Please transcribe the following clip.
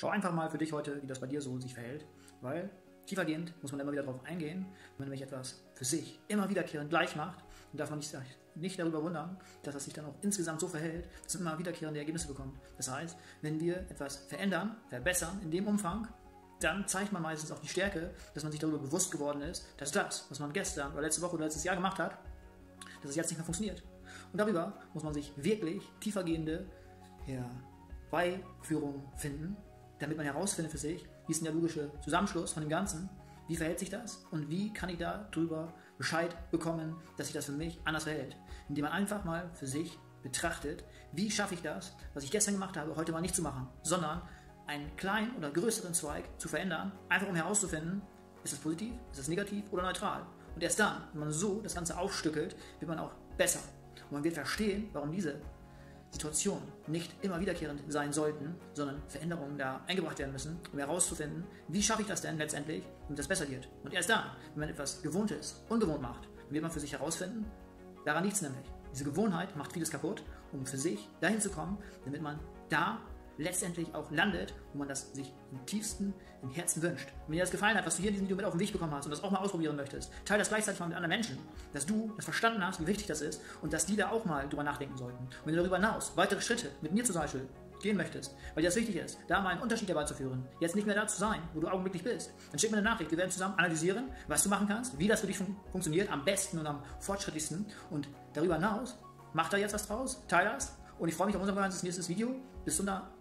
Schau einfach mal für dich heute, wie das bei dir so sich verhält, weil tiefergehend muss man immer wieder darauf eingehen, wenn man nämlich etwas für sich immer wiederkehrend gleich macht, dann darf man nicht darüber wundern, dass das sich dann auch insgesamt so verhält, dass man immer wiederkehrende Ergebnisse bekommt. Das heißt, wenn wir etwas verändern, verbessern in dem Umfang, dann zeigt man meistens auch die Stärke, dass man sich darüber bewusst geworden ist, dass das, was man gestern oder letzte Woche oder letztes Jahr gemacht hat, dass es jetzt nicht mehr funktioniert. Und darüber muss man sich wirklich tiefergehende Herbeiführungen finden, damit man herausfindet für sich, wie ist denn der logische Zusammenschluss von dem Ganzen, wie verhält sich das und wie kann ich darüber Bescheid bekommen, dass sich das für mich anders verhält. Indem man einfach mal für sich betrachtet, wie schaffe ich das, was ich gestern gemacht habe, heute mal nicht zu machen, sondern einen kleinen oder größeren Zweig zu verändern, einfach um herauszufinden, ist das positiv, ist das negativ oder neutral. Und erst dann, wenn man so das Ganze aufstückelt, wird man auch besser. Und man wird verstehen, warum diese Situationen nicht immer wiederkehrend sein sollten, sondern Veränderungen da eingebracht werden müssen, um herauszufinden, wie schaffe ich das denn letztendlich, damit das besser wird. Und erst dann, wenn man etwas Gewohntes ungewohnt macht, dann wird man für sich herausfinden, daran liegt es nämlich. Diese Gewohnheit macht vieles kaputt, um für sich dahin zu kommen, damit man da letztendlich auch landet, wo man das sich im tiefsten, im Herzen wünscht. Und wenn dir das gefallen hat, was du hier in diesem Video mit auf den Weg bekommen hast und das auch mal ausprobieren möchtest, teile das gleichzeitig mal mit anderen Menschen, dass du das verstanden hast, wie wichtig das ist und dass die da auch mal drüber nachdenken sollten. Und wenn du darüber hinaus weitere Schritte mit mir zum Beispiel gehen möchtest, weil dir das wichtig ist, da mal einen Unterschied dabei zu führen, jetzt nicht mehr da zu sein, wo du augenblicklich bist, dann schick mir eine Nachricht. Wir werden zusammen analysieren, was du machen kannst, wie das für dich funktioniert, am besten und am fortschrittlichsten. Und darüber hinaus, mach da jetzt was draus, teile das. Und ich freue mich auf unser nächstes Video. Bis zum